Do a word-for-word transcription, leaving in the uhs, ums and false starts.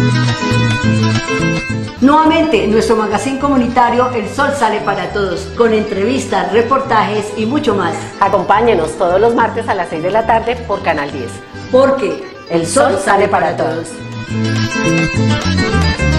Nuevamente, en nuestro magazine comunitario El Sol Sale para Todos, con entrevistas, reportajes y mucho más. Acompáñenos todos los martes a las seis de la tarde por Canal diez. Porque el sol sale para todos.